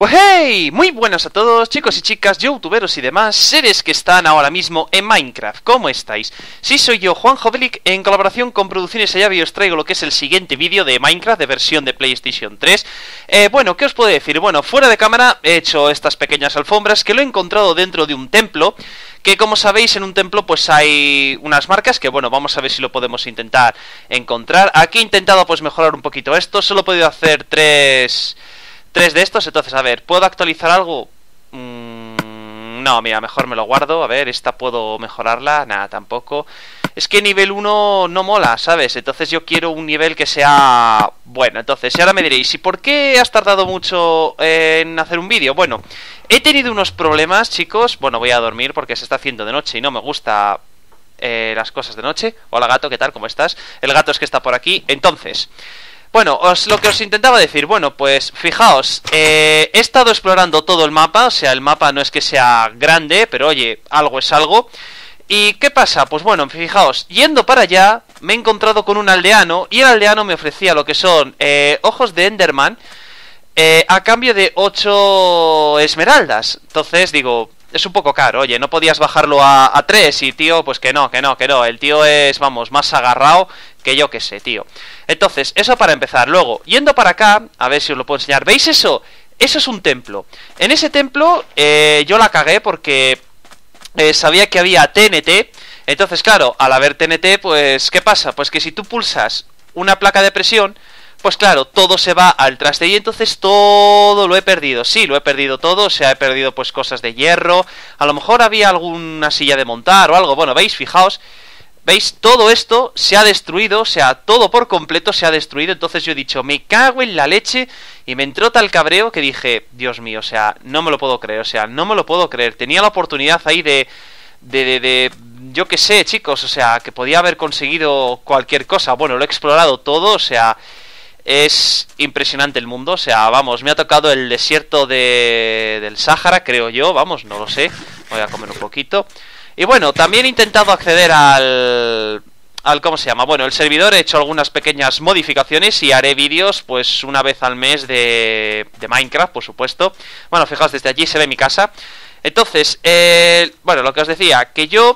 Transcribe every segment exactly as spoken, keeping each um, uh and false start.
Pues hey, muy buenas a todos chicos y chicas, youtuberos y demás seres que están ahora mismo en Minecraft. ¿Cómo estáis? Sí, soy yo, Juan Jovelic, en colaboración con Producciones Ayavi os traigo lo que es el siguiente vídeo de Minecraft de versión de PlayStation tres. eh, Bueno, ¿qué os puedo decir? Bueno, fuera de cámara he hecho estas pequeñas alfombras que lo he encontrado dentro de un templo. Que como sabéis, en un templo pues hay unas marcas que bueno, vamos a ver si lo podemos intentar encontrar. Aquí he intentado pues mejorar un poquito esto, solo he podido hacer tres... Tres de estos, entonces, a ver, ¿puedo actualizar algo? Mm, no, mira, mejor me lo guardo. A ver, esta puedo mejorarla. Nada, tampoco. Es que nivel uno no mola, ¿sabes? Entonces yo quiero un nivel que sea... Bueno, entonces, y ahora me diréis, ¿y por qué has tardado mucho en hacer un vídeo? Bueno, he tenido unos problemas, chicos. Bueno, voy a dormir porque se está haciendo de noche y no me gusta eh, las cosas de noche. Hola gato, ¿qué tal? ¿Cómo estás? El gato es que está por aquí. Entonces... Bueno, os, lo que os intentaba decir, bueno, pues fijaos, eh, he estado explorando todo el mapa, o sea, el mapa no es que sea grande, pero oye, algo es algo. ¿Y qué pasa? Pues bueno, fijaos, yendo para allá, me he encontrado con un aldeano, y el aldeano me ofrecía lo que son eh, ojos de Enderman, eh, a cambio de ocho esmeraldas. Entonces digo... Es un poco caro, oye, no podías bajarlo a, a tres y tío, pues que no, que no, que no. El tío es, vamos, más agarrado que yo que sé, tío. Entonces, eso para empezar. Luego, yendo para acá, a ver si os lo puedo enseñar. ¿Veis eso? Eso es un templo. En ese templo eh, yo la cagué porque eh, sabía que había T N T. Entonces, claro, al haber T N T, pues, ¿qué pasa? Pues que si tú pulsas una placa de presión... Pues claro, todo se va al traste y entonces todo lo he perdido. Sí, lo he perdido todo, o sea, he perdido pues cosas de hierro. A lo mejor había alguna silla de montar o algo. Bueno, veis, fijaos. ¿Veis? Todo esto se ha destruido, o sea, todo por completo se ha destruido. Entonces yo he dicho, me cago en la leche. Y me entró tal cabreo que dije, Dios mío, o sea, no me lo puedo creer. O sea, no me lo puedo creer. Tenía la oportunidad ahí de... De, de, de yo qué sé, chicos, o sea, que podía haber conseguido cualquier cosa. Bueno, lo he explorado todo, o sea... Es impresionante el mundo, o sea, vamos, me ha tocado el desierto de, del Sáhara, creo yo, vamos, no lo sé. Voy a comer un poquito. Y bueno, también he intentado acceder al... al ¿cómo se llama? Bueno, el servidor, he hecho algunas pequeñas modificaciones y haré vídeos, pues, una vez al mes de, de Minecraft, por supuesto. Bueno, fijaos, desde allí se ve mi casa. Entonces, eh, bueno, lo que os decía, que yo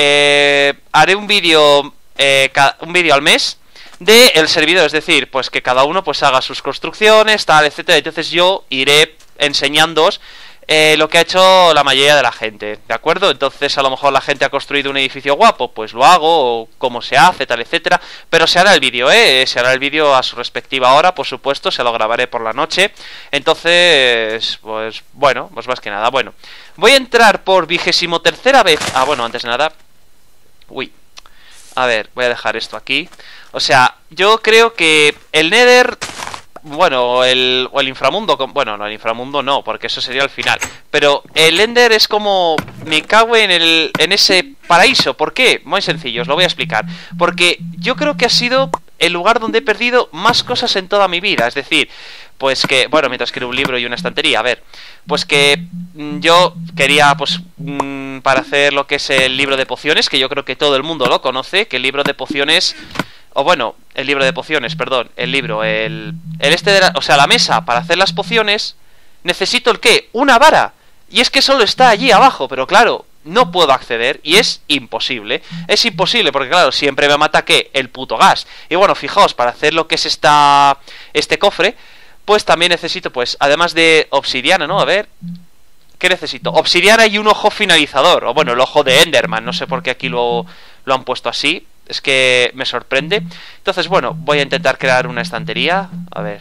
eh, haré un vídeo, eh, un vídeo al mes de el servidor, es decir, pues que cada uno pues haga sus construcciones, tal, etcétera. Entonces yo iré enseñándoos eh, lo que ha hecho la mayoría de la gente, ¿de acuerdo? Entonces a lo mejor la gente ha construido un edificio guapo, pues lo hago, o cómo se hace, tal, etcétera. Pero se hará el vídeo, ¿eh? Se hará el vídeo a su respectiva hora, por supuesto, se lo grabaré por la noche. Entonces, pues bueno, pues más que nada, bueno. Voy a entrar por vigésimo tercera vez... Ah, bueno, antes de nada... Uy... A ver, voy a dejar esto aquí. O sea, yo creo que el Nether... Bueno, el, o el inframundo... Bueno, no, el inframundo no, porque eso sería el final. Pero el Ender es como... Me cago en, el, en ese paraíso. ¿Por qué? Muy sencillo, os lo voy a explicar. Porque yo creo que ha sido el lugar donde he perdido más cosas en toda mi vida. Es decir, pues que... Bueno, mientras quiero un libro y una estantería, a ver... Pues que yo quería, pues, mmm, para hacer lo que es el libro de pociones, que yo creo que todo el mundo lo conoce, que el libro de pociones, o bueno, el libro de pociones, perdón, el libro, el, el este de la, o sea, la mesa para hacer las pociones, necesito el qué, una vara, y es que solo está allí abajo, pero claro, no puedo acceder y es imposible, es imposible porque claro, siempre me mata ¿qué? El puto gas, y bueno, fijaos, para hacer lo que es esta, este cofre, pues también necesito, pues, además de obsidiana, ¿no? A ver... ¿Qué necesito? Obsidiana y un ojo finalizador. O bueno, el ojo de Enderman. No sé por qué aquí lo, lo han puesto así. Es que me sorprende. Entonces, bueno, voy a intentar crear una estantería. A ver.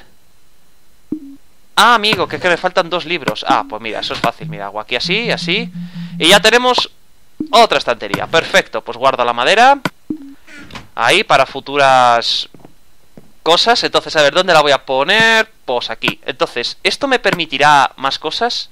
Ah, amigo, que, que me faltan dos libros. Ah, pues mira, eso es fácil. Mira, hago aquí así, así. Y ya tenemos otra estantería. Perfecto, pues guardo la madera. Ahí, para futuras... cosas, entonces a ver, ¿dónde la voy a poner? Pues aquí, entonces, ¿esto me permitirá más cosas?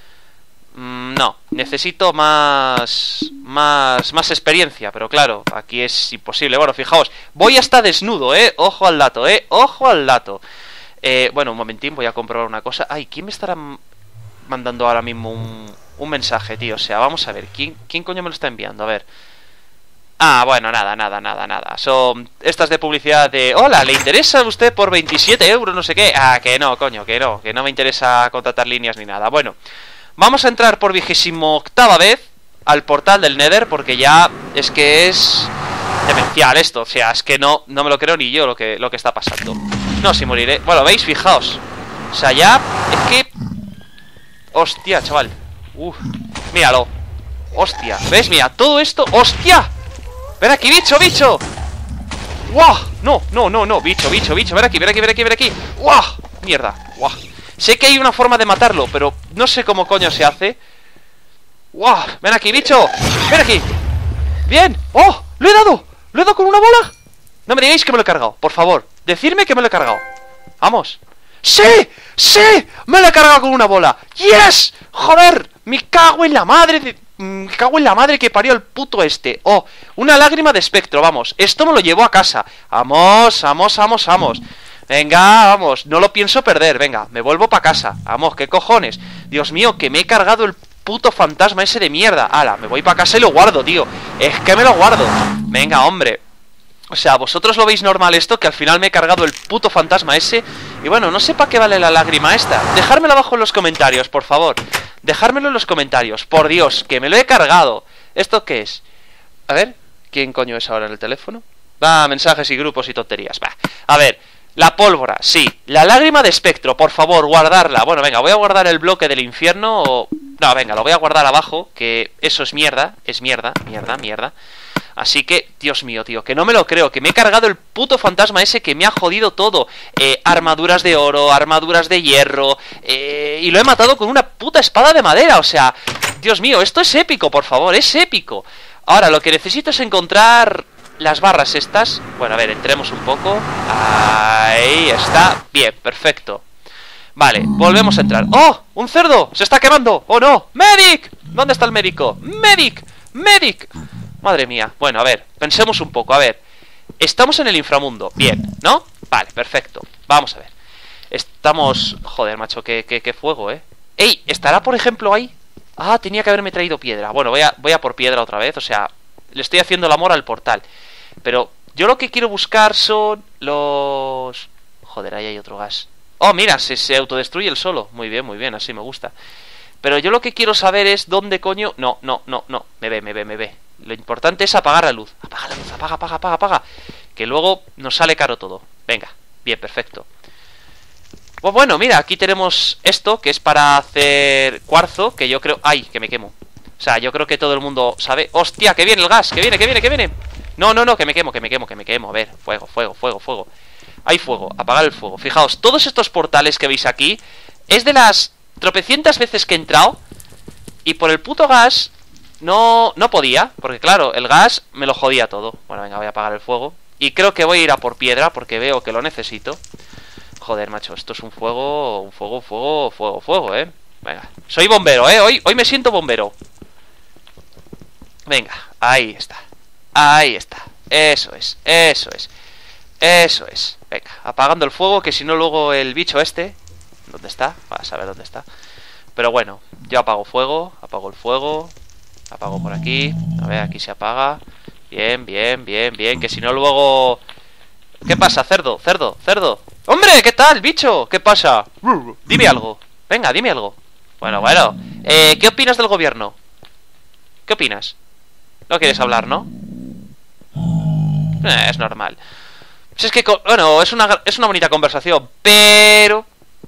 Mm, no, necesito más, más, más experiencia, pero claro, aquí es imposible. Bueno, fijaos, voy hasta desnudo, eh, ojo al dato, eh, ojo al dato. eh, Bueno, un momentín, voy a comprobar una cosa. Ay, ¿quién me estará mandando ahora mismo un, un mensaje, tío? O sea, vamos a ver, ¿quién, quién coño me lo está enviando? A ver. Ah, bueno, nada, nada, nada, nada. Son estas de publicidad de... Hola, ¿le interesa a usted por veintisiete euros no sé qué? Ah, que no, coño, que no. Que no me interesa contratar líneas ni nada. Bueno, vamos a entrar por vigésimo octava vez al portal del Nether, porque ya es que es demencial esto. O sea, es que no, no me lo creo ni yo lo que, lo que está pasando. No, si moriré. Bueno, ¿veis? Fijaos. O sea, ya es que... Hostia, chaval. Uf, míralo. Hostia, ¿ves? Mira, todo esto... ¡Hostia! ¡Ven aquí, bicho, bicho! ¡Guau! No, no, no, no, bicho, bicho, bicho. Ven aquí, ven aquí, ven aquí, ven aquí. ¡Guau! Mierda, guau. Sé que hay una forma de matarlo, pero no sé cómo coño se hace. ¡Guau! Ven aquí, bicho. Ven aquí. Bien. ¡Oh! ¡Lo he dado! ¿Lo he dado con una bola? No me digáis que me lo he cargado, por favor. Decidme que me lo he cargado. Vamos. ¡Sí! ¡Sí! ¡Me lo he cargado con una bola! ¡Yes! ¡Joder! ¡Me cago en la madre de... Me cago en la madre que parió el puto este! ¡Oh! Una lágrima de espectro, vamos. Esto me lo llevo a casa. Vamos, vamos, vamos, vamos. Venga, vamos. No lo pienso perder. Venga, me vuelvo para casa. Vamos, ¿qué cojones? Dios mío, que me he cargado el puto fantasma ese de mierda. Ala, me voy para casa y lo guardo, tío. Es que me lo guardo. Venga, hombre. O sea, ¿vosotros lo veis normal esto? Que al final me he cargado el puto fantasma ese. Y bueno, no sé para qué vale la lágrima esta. Dejármelo abajo en los comentarios, por favor. Dejármelo en los comentarios. Por Dios, que me lo he cargado. ¿Esto qué es? A ver, ¿quién coño es ahora en el teléfono? Va, mensajes y grupos y tonterías. Va. A ver, la pólvora, sí. La lágrima de espectro, por favor, guardarla. Bueno, venga, voy a guardar el bloque del infierno o... No, venga, lo voy a guardar abajo. Que eso es mierda. Es mierda, mierda, mierda. Así que, Dios mío, tío, que no me lo creo. Que me he cargado el puto fantasma ese que me ha jodido todo. eh, Armaduras de oro, armaduras de hierro, eh, y lo he matado con una puta espada de madera. O sea, Dios mío, esto es épico, por favor, es épico. Ahora, lo que necesito es encontrar las barras estas. Bueno, a ver, entremos un poco. Ahí está, bien, perfecto. Vale, volvemos a entrar. ¡Oh! ¡Un cerdo! ¡Se está quemando! ¡Oh no! ¡Medic! ¿Dónde está el médico? ¡Medic! ¡Medic! Madre mía. Bueno, a ver, pensemos un poco. A ver, estamos en el inframundo. Bien, ¿no? Vale, perfecto. Vamos a ver. Estamos... Joder, macho, qué, qué, qué fuego, ¿eh? ¡Ey! ¿Estará, por ejemplo, ahí? Ah, tenía que haberme traído piedra. Bueno, voy a, voy a por piedra otra vez. O sea, le estoy haciendo el amor al portal. Pero yo lo que quiero buscar son los... Joder, ahí hay otro gas. Oh, mira, se, se autodestruye el solo. Muy bien, muy bien, así me gusta. Pero yo lo que quiero saber es dónde coño... No, no, no, no. Me ve, me ve, me ve. Lo importante es apagar la luz. Apaga la luz, apaga, apaga, apaga, apaga. Que luego nos sale caro todo. Venga, bien, perfecto. Pues bueno, mira, aquí tenemos esto, que es para hacer cuarzo. Que yo creo... ¡Ay, que me quemo! O sea, yo creo que todo el mundo sabe... ¡Hostia, que viene el gas! ¡Que viene, que viene, que viene! No, no, no, que me quemo, que me quemo, que me quemo. A ver, fuego, fuego, fuego, fuego. Hay fuego, apagar el fuego. Fijaos, todos estos portales que veis aquí es de las tropecientas veces que he entrado. Y por el puto gas... No, no podía, porque claro, el gas me lo jodía todo. Bueno, venga, voy a apagar el fuego. Y creo que voy a ir a por piedra, porque veo que lo necesito. Joder, macho, esto es un fuego, un fuego, fuego, fuego, fuego, eh. Venga, soy bombero, eh, hoy, hoy me siento bombero. Venga, ahí está. Ahí está, eso es, eso es. Eso es, venga, apagando el fuego, que si no luego el bicho este... ¿Dónde está? Vas a saber dónde está. Pero bueno, yo apago fuego, apago el fuego... Apago por aquí. A ver, aquí se apaga. Bien, bien, bien, bien. Que si no luego... ¿Qué pasa, cerdo? Cerdo, cerdo. ¡Hombre! ¿Qué tal, bicho? ¿Qué pasa? Dime algo. Venga, dime algo. Bueno, bueno. Eh, ¿qué opinas del gobierno? ¿Qué opinas? No quieres hablar, ¿no? Eh, es normal. Si es que, bueno, es una, es una bonita conversación, pero...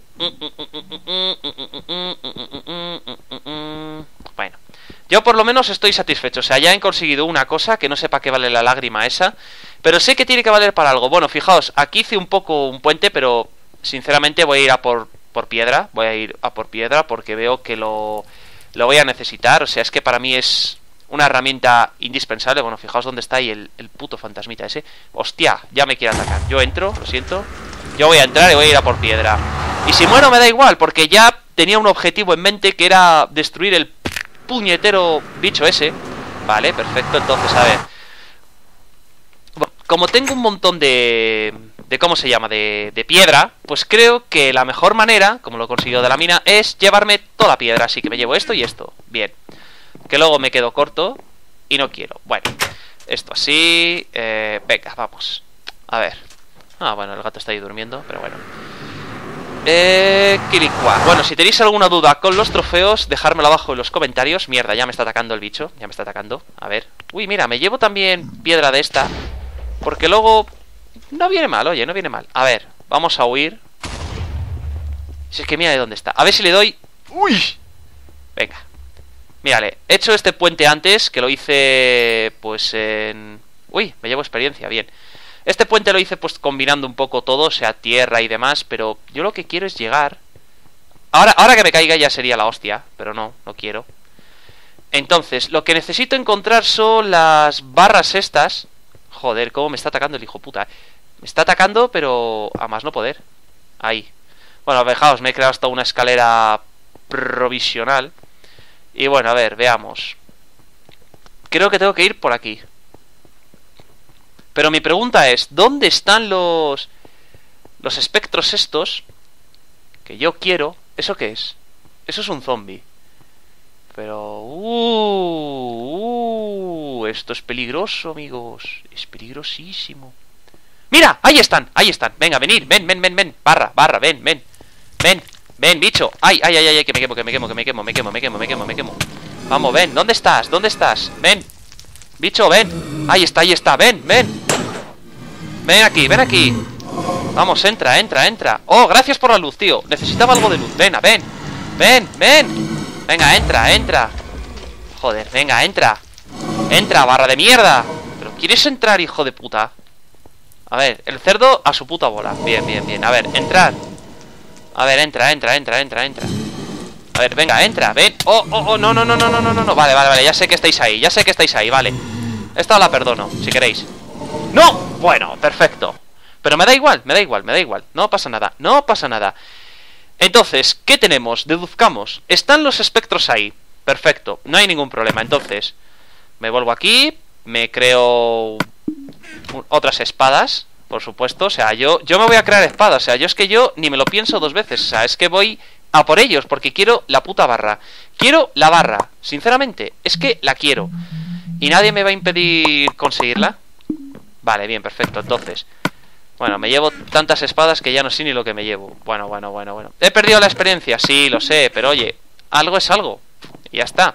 Bueno, yo por lo menos estoy satisfecho. O sea, ya he conseguido una cosa que no sé para qué vale la lágrima esa, pero sé que tiene que valer para algo. Bueno, fijaos, aquí hice un poco un puente, pero sinceramente voy a ir a por, por piedra. Voy a ir a por piedra porque veo que lo, lo voy a necesitar. O sea, es que para mí es una herramienta indispensable. Bueno, fijaos dónde está ahí el, el puto fantasmita ese. Hostia, ya me quiere atacar. Yo entro, lo siento. Yo voy a entrar y voy a ir a por piedra. Y si muero me da igual, porque ya tenía un objetivo en mente, que era destruir el puñetero bicho ese. Vale, perfecto, entonces, a ver. Como tengo un montón de... de ¿cómo se llama? De, de piedra, pues creo que la mejor manera, como lo he conseguido de la mina, es llevarme toda la piedra. Así que me llevo esto y esto. Bien. Que luego me quedo corto y no quiero. Bueno. Esto así. Eh, venga, vamos. A ver. Ah, bueno, el gato está ahí durmiendo, pero bueno. Eh, Kirikwa. Bueno, si tenéis alguna duda con los trofeos, dejármelo abajo en los comentarios. Mierda, ya me está atacando el bicho. Ya me está atacando. A ver. Uy, mira, me llevo también piedra de esta. Porque luego... No viene mal, oye, no viene mal. A ver, vamos a huir. Si es que mira de dónde está. A ver si le doy... ¡Uy! Venga. Mírale, he hecho este puente antes, que lo hice... Pues en... Uy, me llevo experiencia, bien. Este puente lo hice pues combinando un poco todo, o sea, tierra y demás, pero yo lo que quiero es llegar... Ahora, ahora que me caiga ya sería la hostia, pero no, no quiero. Entonces, lo que necesito encontrar son las barras estas. Joder, cómo me está atacando el hijo puta. Me está atacando, pero a más no poder. Ahí. Bueno, fijaos, me he creado hasta una escalera provisional. Y bueno, a ver, veamos. Creo que tengo que ir por aquí. Pero mi pregunta es, ¿dónde están los... Los espectros estos? Que yo quiero... ¿Eso qué es? Eso es un zombie. Pero... Uh, uh, esto es peligroso, amigos. Es peligrosísimo. ¡Mira! ¡Ahí están! ¡Ahí están! Venga, venid. Ven, ven, ven, ven. Barra, barra, ven, ven. Ven, ven, bicho. ¡Ay, ay, ay, ay! Que me quemo, que me quemo, que me quemo, me quemo, me quemo, me quemo, me quemo. Vamos, ven. ¿Dónde estás? ¿Dónde estás? Ven. Bicho, ven. Ahí está, ahí está. Ven, ven. Ven aquí, ven aquí. Vamos, entra, entra, entra. Oh, gracias por la luz, tío. Necesitaba algo de luz. Ven, ven. Ven, ven. Venga, entra, entra. Joder, venga, entra. Entra, barra de mierda. ¿Pero quieres entrar, hijo de puta? A ver, el cerdo a su puta bola. Bien, bien, bien. A ver, entrar. A ver, entra, entra, entra, entra, entra. A ver, venga, entra, ven. Oh, oh, oh, no, no, no, no, no, no, no. Vale, vale, vale, ya sé que estáis ahí. Ya sé que estáis ahí, vale. Esta la perdono, si queréis. ¡No! Bueno, perfecto. Pero me da igual, me da igual, me da igual. No pasa nada, no pasa nada. Entonces, ¿qué tenemos? Deduzcamos. Están los espectros ahí. Perfecto, no hay ningún problema. Entonces, me vuelvo aquí. Me creo otras espadas, por supuesto. O sea, yo, yo me voy a crear espadas. O sea, yo es que yo ni me lo pienso dos veces. O sea, es que voy a por ellos porque quiero la puta barra. Quiero la barra, sinceramente. Es que la quiero. ¿Y nadie me va a impedir conseguirla? Vale, bien, perfecto. Entonces, bueno, me llevo tantas espadas que ya no sé ni lo que me llevo. Bueno, bueno, bueno, bueno. ¿He perdido la experiencia? Sí, lo sé, pero oye, algo es algo. Y ya está.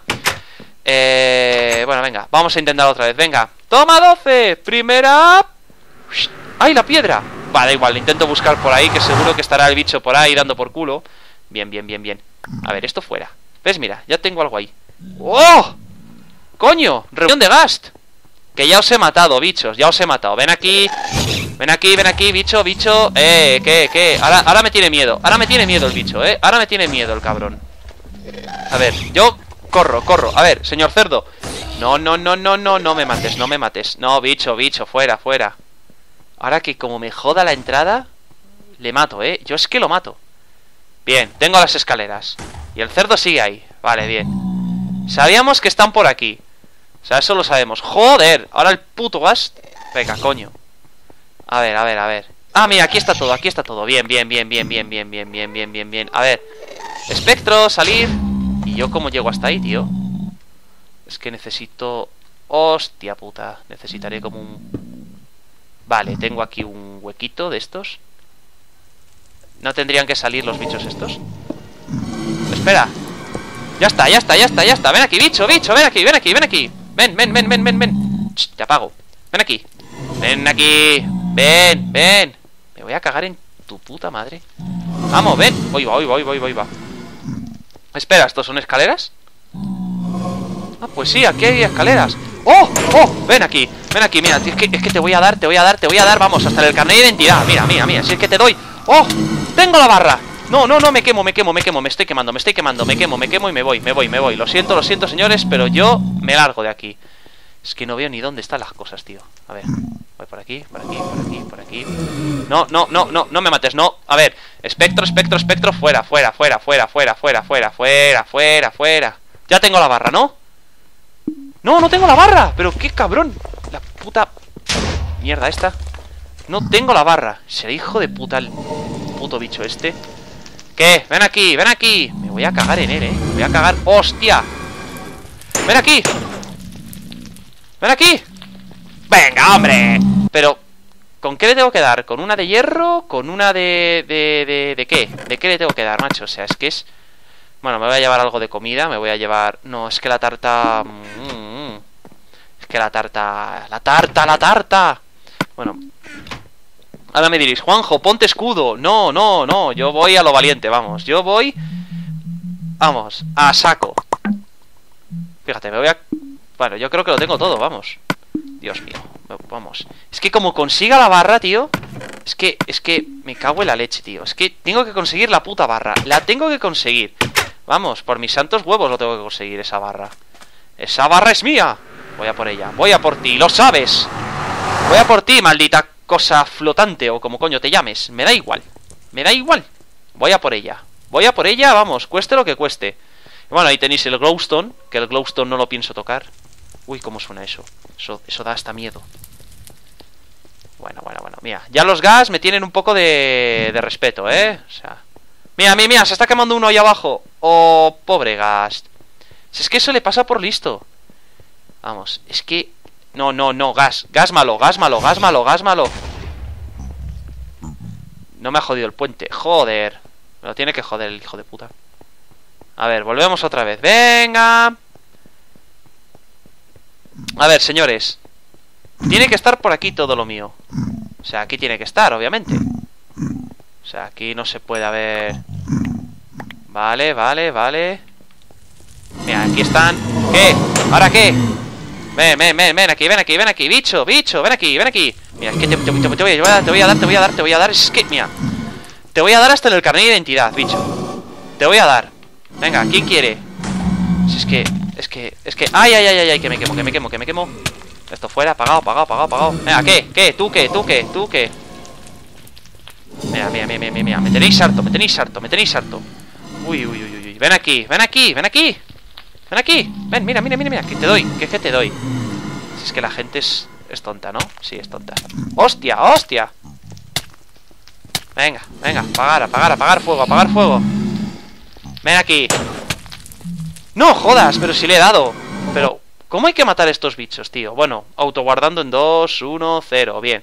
Eh, bueno, venga, vamos a intentar otra vez. Venga, toma doce. Primera. ¡Ay, la piedra! Vale, igual, intento buscar por ahí, que seguro que estará el bicho por ahí dando por culo. Bien, bien, bien, bien. A ver, esto fuera. ¿Ves? Mira, ya tengo algo ahí. ¡Oh! ¡Coño! Reunión de Ghast. Que ya os he matado, bichos, ya os he matado. Ven aquí. Ven aquí, ven aquí, bicho, bicho. Eh, ¿qué, qué? Ahora, ahora me tiene miedo. Ahora me tiene miedo el bicho, eh. Ahora me tiene miedo el cabrón. A ver, yo corro, corro. A ver, señor cerdo. No, no, no, no, no, no me mates, no me mates. No, bicho, bicho, fuera, fuera. Ahora que como me joda la entrada, le mato, eh. Yo es que lo mato. Bien, tengo las escaleras. Y el cerdo sigue ahí. Vale, bien. Sabíamos que están por aquí. O sea, eso lo sabemos. ¡Joder! Ahora el puto Ghast. Venga, coño. A ver, a ver, a ver. Ah, mira, aquí está todo, aquí está todo. Bien, bien, bien, bien, bien, bien, bien, bien, bien, bien, bien. A ver. Espectro, salir. ¿Y yo cómo llego hasta ahí, tío? Es que necesito... Hostia puta. Necesitaré como un... Vale, tengo aquí un huequito de estos. ¿No tendrían que salir los bichos estos? Espera. Ya está, ya está, ya está, ya está. Ven aquí, bicho, bicho, ven aquí, ven aquí, ven aquí. Ven, ven, ven, ven, ven, ven. Ch, te apago. Ven aquí. Ven aquí. Ven, ven. Me voy a cagar en tu puta madre. Vamos, ven. Voy, va, voy, voy, voy, voy, va. Espera, ¿estos son escaleras? Ah, pues sí, aquí hay escaleras. ¡Oh! ¡Oh! Ven aquí, ven aquí, mira, es que, es que te voy a dar, te voy a dar, te voy a dar. Vamos, hasta el carnet de identidad. Mira, mira, mira, si es que te doy. ¡Oh! ¡Tengo la barra! No, no, no, me quemo, me quemo, me quemo, me estoy quemando, me estoy quemando, me quemo, me quemo y me voy, me voy, me voy. Lo siento, lo siento, señores, pero yo me largo de aquí. Es que no veo ni dónde están las cosas, tío. A ver, voy por aquí, por aquí, por aquí, por aquí. No, no, no, no, no me mates, no. A ver, espectro, espectro, espectro, fuera, fuera, fuera, fuera, fuera, fuera, fuera, fuera, fuera, fuera. Ya tengo la barra, ¿no? No, no tengo la barra. Pero qué cabrón. La puta mierda esta. No tengo la barra. Será hijo de puta el puto bicho este. ¿Qué? Ven aquí, ven aquí. Me voy a cagar en él, eh. Me voy a cagar. ¡Hostia! Ven aquí. Ven aquí. ¡Venga, hombre! Pero, ¿con qué le tengo que dar? ¿Con una de hierro? ¿Con una de... de... de... de qué? ¿De qué le tengo que dar, macho? O sea, es que es... Bueno, me voy a llevar algo de comida. Me voy a llevar... No, es que la tarta... Mm, es que la tarta... ¡La tarta, la tarta! Bueno... Ahora me diréis, Juanjo, ponte escudo. No, no, no, yo voy a lo valiente, vamos. Yo voy... Vamos, a saco. Fíjate, me voy a... Bueno, yo creo que lo tengo todo, vamos. Dios mío, vamos. Es que como consiga la barra, tío. Es que, es que me cago en la leche, tío. Es que tengo que conseguir la puta barra. La tengo que conseguir. Vamos, por mis santos huevos lo tengo que conseguir, esa barra. Esa barra es mía. Voy a por ella, voy a por ti, lo sabes. Voy a por ti, maldita cosa flotante o como coño te llames. Me da igual, me da igual. Voy a por ella, voy a por ella, vamos, cueste lo que cueste. Y bueno, ahí tenéis el glowstone, que el glowstone no lo pienso tocar. Uy, cómo suena eso. Eso, eso da hasta miedo. Bueno, bueno, bueno, mira, ya los gas me tienen un poco de, de respeto, ¿eh? O sea, mira, mira, mira, se está quemando uno ahí abajo. Oh, pobre gas. Si es que eso le pasa por listo. Vamos, es que... No, no, no, gas, gas malo, gas malo, gas malo, gas malo. No me ha jodido el puente, joder. Me lo tiene que joder el hijo de puta. A ver, volvemos otra vez, venga. A ver, señores. Tiene que estar por aquí todo lo mío. O sea, aquí tiene que estar, obviamente. O sea, aquí no se puede haber... Vale, vale, vale. Mira, aquí están. ¿Qué? ¿Ahora qué? Ven, ven, ven, ven aquí, ven aquí, ven aquí, bicho, bicho, ven aquí, ven aquí. Mira, es que te, te, te, te, voy a, te voy a dar, te voy a dar, te voy a dar. Es que, mira, te voy a dar hasta en el carnet de identidad, bicho. Te voy a dar. Venga, ¿quién quiere? Si es que, es que, es que... Ay, ay, ay, ay, ay, que me quemo, que me quemo, que me quemo. Esto fuera, apagado, apagado, apagado, apagado. Venga, ¿qué? ¿Qué? ¿Tú qué? ¿Tú qué? ¿Tú qué? Mira, mira, mira, mira, mira. Me tenéis harto, me tenéis harto, me tenéis harto. Uy, uy, uy, uy. Ven aquí, ven aquí, ven aquí. Ven aquí, ven, mira, mira, mira, mira. Que te doy, que que te doy. Si es que la gente es, es tonta, ¿no? Sí, es tonta. ¡Hostia, hostia! Venga, venga, apagar, apagar, apagar fuego, apagar fuego. Ven aquí. No jodas, pero si le he dado. Pero, ¿cómo hay que matar a estos bichos, tío? Bueno, autoguardando en dos, uno, cero, bien.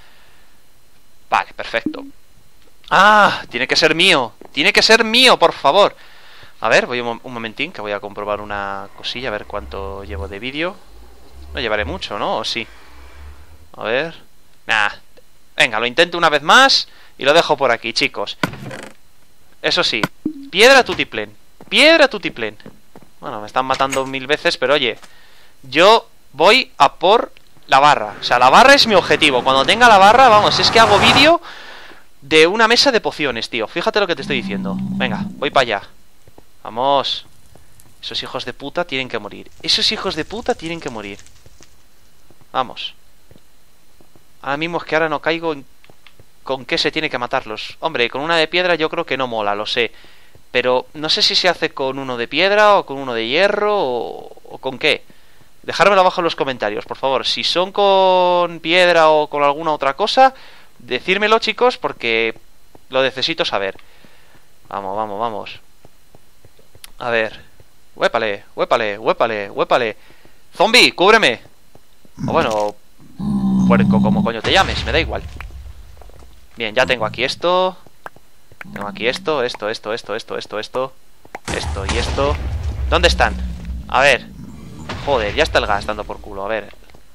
Vale, perfecto. Ah, tiene que ser mío. Tiene que ser mío, por favor. A ver, voy un, un momentín, que voy a comprobar una cosilla, a ver cuánto llevo de vídeo. No llevaré mucho, ¿no? ¿O sí? A ver... Nah. Venga, lo intento una vez más y lo dejo por aquí, chicos. Eso sí, piedra tutiplén. Piedra tutiplén. Bueno, me están matando mil veces, pero oye, yo voy a por la barra. O sea, la barra es mi objetivo. Cuando tenga la barra, vamos, es que hago vídeo de una mesa de pociones, tío. Fíjate lo que te estoy diciendo. Venga, voy para allá. Vamos. Esos hijos de puta tienen que morir. Esos hijos de puta tienen que morir. Vamos. Ahora mismo es que ahora no caigo en con qué se tiene que matarlos. Hombre, con una de piedra yo creo que no mola, lo sé. Pero no sé si se hace con uno de piedra o con uno de hierro o, o con qué. Dejármelo abajo en los comentarios, por favor. Si son con piedra o con alguna otra cosa, decírmelo, chicos, porque lo necesito saber. Vamos, vamos, vamos. A ver. Huépale, huépale, huépale, huépale. Zombie, cúbreme. O bueno, puerco, como coño te llames, me da igual. Bien, ya tengo aquí esto. Tengo aquí esto, esto, esto, esto, esto, esto, esto. Esto y esto. ¿Dónde están? A ver. Joder, ya está el gas dando por culo, a ver.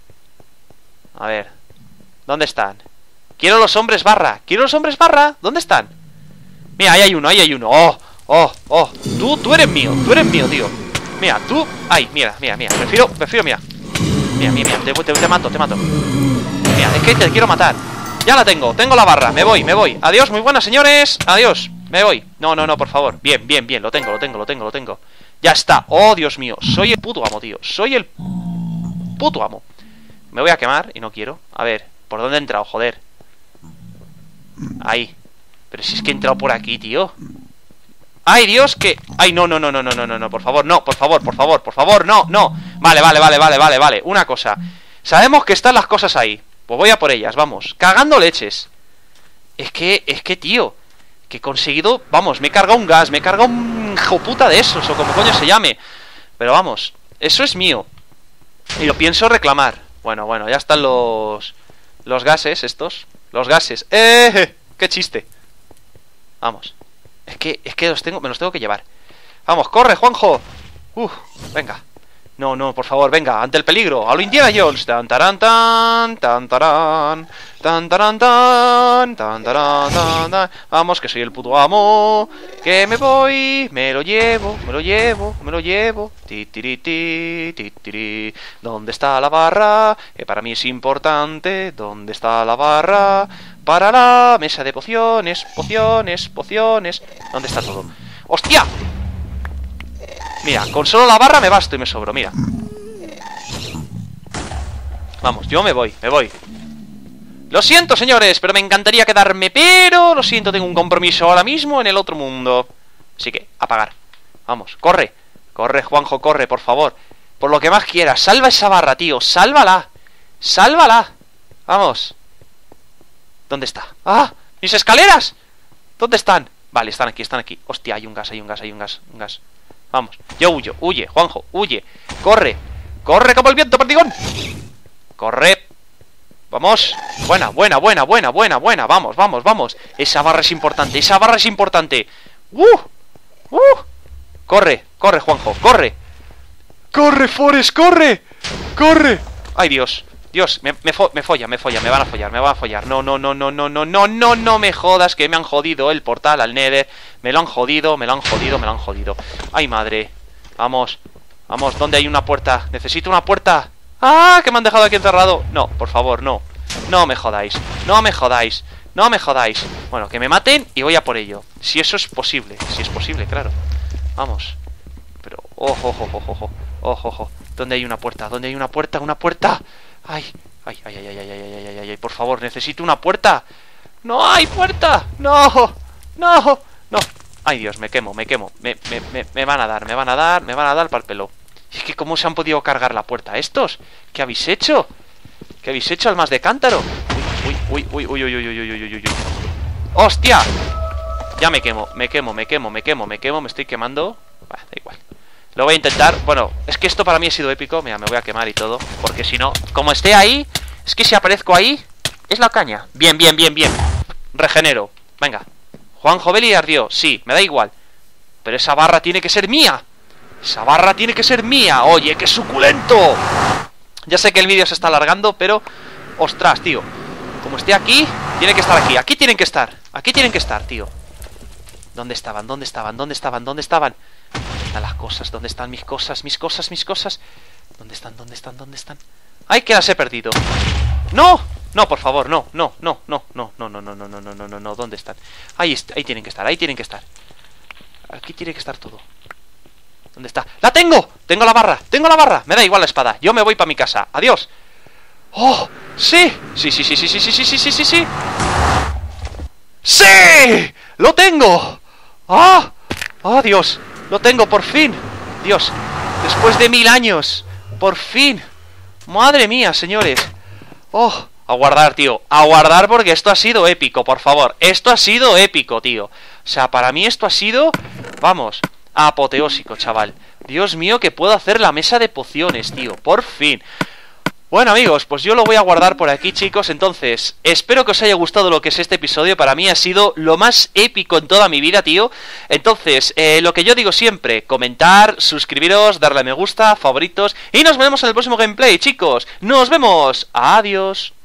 A ver. ¿Dónde están? Quiero los hombres barra. Quiero los hombres barra. ¿Dónde están? Mira, ahí hay uno, ahí hay uno. Oh, oh, oh. Tú, tú eres mío, tú eres mío, tío. Mira, tú. Ay, mira, mira, mira. Prefiero, prefiero, mira. Mira, mira, mira. Te, te, te mato, te mato. Mira, es que te quiero matar. Ya la tengo, tengo la barra. Me voy, me voy. Adiós, muy buenas, señores. Adiós. Me voy. No, no, no, por favor. Bien, bien, bien. Lo tengo, lo tengo, lo tengo, lo tengo. Ya está. Oh, Dios mío. Soy el puto amo, tío. Soy el puto amo. Me voy a quemar y no quiero. A ver, ¿por dónde he entrado? Joder. Ahí. Pero si es que he entrado por aquí, tío. ¡Ay, Dios! Que... ¡Ay, no, no, no, no, no, no, no, no! Por favor, no, por favor, por favor, por favor, no, no. Vale, vale, vale, vale, vale, vale. Una cosa. Sabemos que están las cosas ahí. Pues voy a por ellas, vamos. Cagando leches. Es que, es que, tío. Que he conseguido... Vamos, me he cargado un gas. Me he cargado un hijo puta de esos. O como coño se llame. Pero vamos, eso es mío. Y lo pienso reclamar. Bueno, bueno, ya están los... Los gases estos. Los gases. ¡Eh! ¡Qué chiste! Vamos. Es que, es que los tengo, me los tengo que llevar. Vamos, corre, Juanjo. Uf, venga. No, no, por favor, venga, ante el peligro. A lo Indiana Jones. Tan, taran, tan, tan, tarán. Tan, taran, tan, tan, tarán, tan, tan. Vamos, que soy el puto amo. Que me voy, me lo llevo, me lo llevo, me lo llevo. Ti, tiri, ti, ti, tiri. ¿Dónde está la barra? Que para mí es importante. ¿Dónde está la barra? Para la mesa de pociones, pociones, pociones. ¿Dónde está todo? ¡Hostia! Mira, con solo la barra me basto y me sobro, mira. Vamos, yo me voy, me voy. Lo siento, señores, pero me encantaría quedarme, pero lo siento, tengo un compromiso ahora mismo en el otro mundo. Así que, apagar. Vamos, corre. Corre, Juanjo, corre, por favor. Por lo que más quieras, salva esa barra, tío. Sálvala. Sálvala. Vamos. ¿Dónde está? ¡Ah! ¡Mis escaleras! ¿Dónde están? Vale, están aquí, están aquí. Hostia, hay un gas, hay un gas, hay un gas, un gas. Vamos, yo huyo, huye, Juanjo, huye. Corre, corre como el viento, perdigón. Corre. Vamos, buena, buena, buena, buena, buena, buena. Vamos, vamos, vamos. Esa barra es importante, esa barra es importante. ¡Uh! ¡Uh! Corre, corre, Juanjo, corre. ¡Corre, Forest, corre! ¡Corre! ¡Ay, Dios! Dios, me, me, fo me folla, me folla, me van a follar, me van a follar. No, no, no, no, no, no, no, no, no me jodas que me han jodido el portal al Nether. Me lo han jodido, me lo han jodido, me lo han jodido. Ay, madre. Vamos, vamos, ¿dónde hay una puerta? Necesito una puerta. ¡Ah! Que me han dejado aquí encerrado. No, por favor, no. No me jodáis, no me jodáis, no me jodáis. Bueno, que me maten y voy a por ello. Si eso es posible, si es posible, claro. Vamos. Pero, ojo, ojo, ojo, ojo, ojo, ojo. ¿Dónde hay una puerta? ¿Dónde hay una puerta? ¡Una puerta! Ay, ay, ay, ay, ay, ay, ay, ay, ay, ay, por favor, necesito una puerta. ¡No hay puerta! ¡No! ¡No! ¡No! Ay, Dios, me quemo, me quemo. Me, me, me, me van a dar, me van a dar, me van a dar para el pelo. Es que ¿cómo se han podido cargar la puerta estos? ¿Qué habéis hecho? ¿Qué habéis hecho, almas de cántaro? Uy, uy, uy, uy, uy, uy, uy, uy, uy, uy, uy. ¡Hostia! Ya me quemo, me quemo, me quemo, me quemo, me quemo, me estoy quemando. Bah, da igual. Lo voy a intentar, bueno, es que esto para mí ha sido épico. Mira, me voy a quemar y todo, porque si no, como esté ahí, es que si aparezco ahí, es la caña. Bien, bien, bien, bien. Regenero, venga. Juanjo Belli ardió, sí, me da igual. Pero esa barra tiene que ser mía. Esa barra tiene que ser mía. Oye, qué suculento. Ya sé que el vídeo se está alargando, pero, ostras, tío, como esté aquí, tiene que estar aquí. Aquí tienen que estar, aquí tienen que estar, tío. ¿Dónde estaban? ¿Dónde estaban? ¿Dónde estaban? ¿Dónde estaban? ¿Dónde están las cosas? ¿Dónde están mis cosas? Mis cosas, mis cosas. ¿Dónde están? ¿Dónde están? ¿Dónde están? ¡Ay, que las he perdido! ¡No! No, por favor, no, no, no, no, no, no, no, no, no, no, no, no, no, no, ¿dónde están? Ahí, ahí tienen que estar, ahí tienen que estar. Aquí tiene que estar todo. ¿Dónde está? ¡La tengo! ¡Tengo la barra! ¡Tengo la barra! Me da igual la espada. Yo me voy para mi casa. ¡Adiós! ¡Oh! ¡Sí! ¡Sí, sí, sí, sí, sí, sí, sí, sí, sí, sí, sí! ¡Sí! ¡Lo tengo! ¡Ah! ¡Ah, Dios! ¡Lo tengo, por fin! Dios, después de mil años. ¡Por fin! ¡Madre mía, señores! ¡Oh! A guardar, tío. A guardar porque esto ha sido épico, por favor. Esto ha sido épico, tío. O sea, para mí esto ha sido... Vamos, apoteósico, chaval. Dios mío, que puedo hacer la mesa de pociones, tío. Por fin. Bueno, amigos, pues yo lo voy a guardar por aquí, chicos. Entonces, espero que os haya gustado lo que es este episodio. Para mí ha sido lo más épico en toda mi vida, tío. Entonces, eh, lo que yo digo siempre: comentar, suscribiros, darle a me gusta, favoritos. Y nos vemos en el próximo gameplay, chicos. ¡Nos vemos! ¡Adiós!